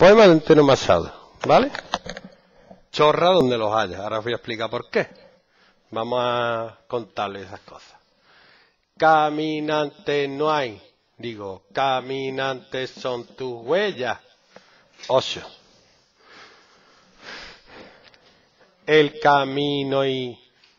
Poema de Antonio Machado, ¿vale? Chorra donde los haya. Ahora os voy a explicar por qué. Vamos a contarles esas cosas. Caminantes no hay. Digo, caminantes son tus huellas. 8. El camino y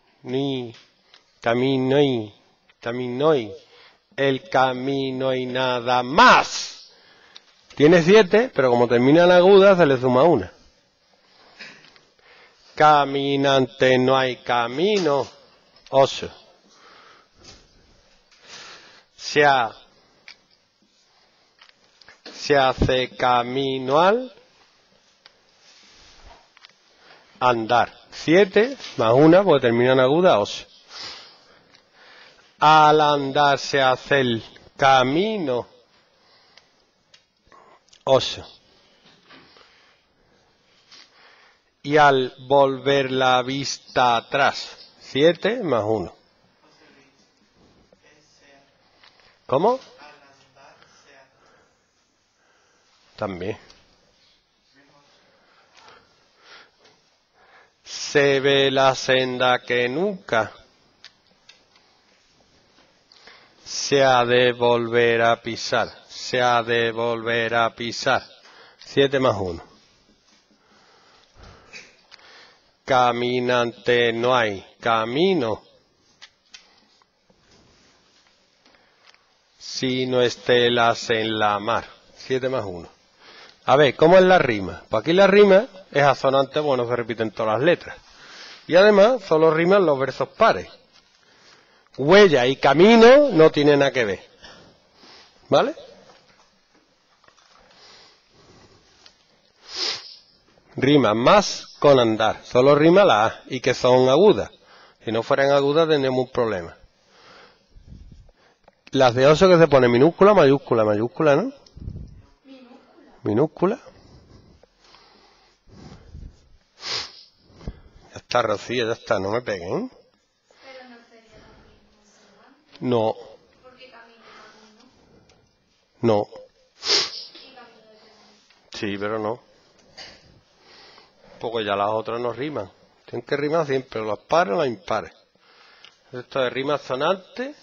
el camino y nada más. Tiene 7, pero como termina en aguda se le suma 1. Caminante no hay camino. 8. Se hace camino al andar. 7 más 1, porque termina en aguda, 8. Al andar se hace el camino. 8. Y al volver la vista atrás. 7 más 1. ¿Cómo? También. Se ve la senda que nunca se ha de volver a pisar. Se ha de volver a pisar. 7 más 1. Caminante no hay camino. Sino estelas en la mar. 7 más 1. A ver, ¿cómo es la rima? Pues aquí la rima es asonante, bueno, se repiten todas las letras. Y además solo riman los versos pares. Huella y camino no tienen nada que ver. ¿Vale? Rima más con andar. Solo rima la A y que son agudas. Si no fueran agudas tendríamos un problema. Las de 8 que se pone minúscula, mayúscula, mayúscula, ¿no? Minúscula. Ya está, Rocío, ya está, no me peguen. Pero no sería lo mismo, ¿verdad? No. Porque camino. No. Y camino de camino. Sí, pero no. Porque ya las otras no riman. Tienen que rimar siempre, los pares o los impares. Esto es rima sonante.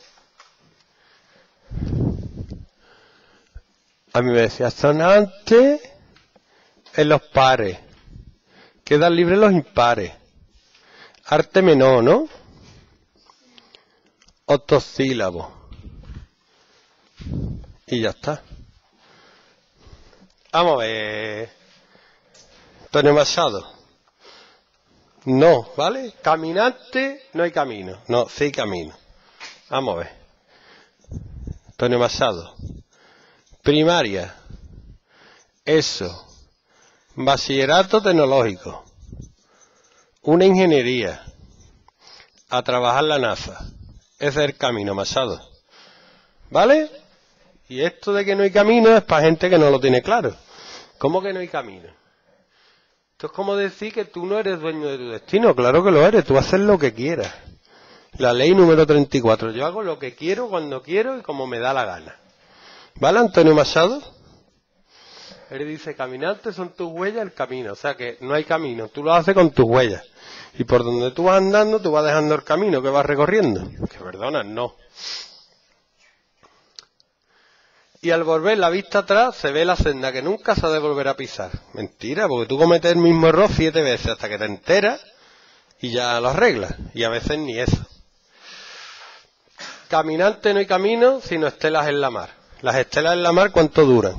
A mí me decía sonante en los pares. Quedan libres los impares. Arte menor, ¿no? Octosílabos. Y ya está. Vamos a ver. Antonio Machado. No, ¿vale? Caminante, no hay camino. No, sí hay camino. Vamos a ver. Antonio Machado. Primaria. Eso. Bachillerato tecnológico. Una ingeniería. A trabajar la NASA. Ese es el camino, Machado. ¿Vale? Y esto de que no hay camino es para gente que no lo tiene claro. ¿Cómo que no hay camino? Esto es como decir que tú no eres dueño de tu destino. Claro que lo eres. Tú haces lo que quieras. La ley número 34. Yo hago lo que quiero, cuando quiero y como me da la gana. ¿Vale, Antonio Machado? Él dice, caminantes son tus huellas el camino. O sea que no hay camino. Tú lo haces con tus huellas. Y por donde tú vas andando, tú vas dejando el camino que vas recorriendo. Que perdona, no. Y al volver la vista atrás, se ve la senda que nunca se ha de volver a pisar. Mentira, porque tú cometes el mismo error 7 veces hasta que te enteras y ya lo arreglas. Y a veces ni eso. Caminante no hay camino, sino estelas en la mar. Las estelas en la mar, ¿cuánto duran?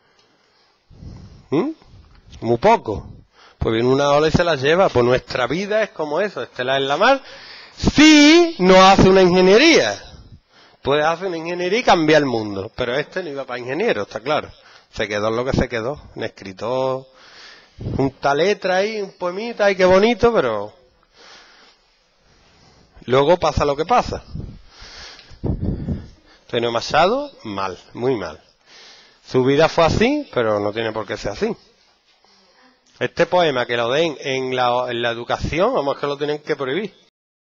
Muy poco. Pues viene una ola y se las lleva. Pues nuestra vida es como eso, estelas en la mar. Si no hace una ingeniería. Puede hacer una ingeniería y cambiar el mundo. Pero este no iba para ingeniero, está claro. Se quedó en lo que se quedó. Un escritor, junta letra ahí, un poemita, ay, qué bonito, pero luego pasa lo que pasa. Antonio Machado, mal, muy mal. Su vida fue así, pero no tiene por qué ser así. Este poema que lo den en la educación, vamos, que lo tienen que prohibir.